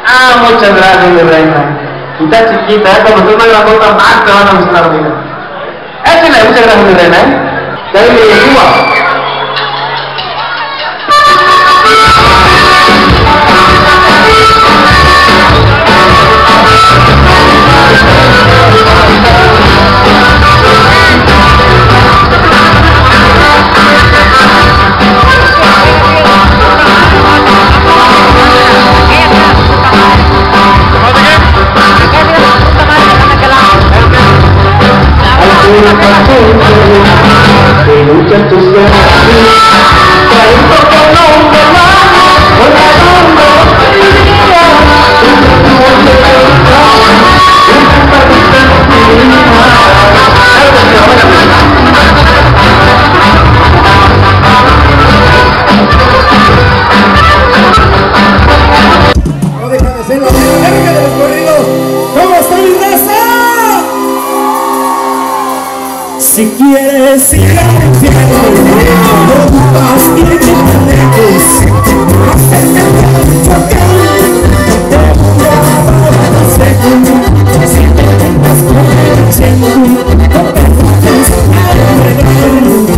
Ah, muchas gracias, mi reina. Y está chiquita, cuando tú me la botas más te van a gustar, mira. Échale, muchas gracias, mi reina, Ya le Cuba. Que luchan tus no deja de ser la dinámica de los corridos. ¿Cómo está mi raza? Si quieres ir al infierno, no vas a ir que te dejes. Acércate porque te voy a dar consejo. Si te vengas con el cielo, no permites al regalo.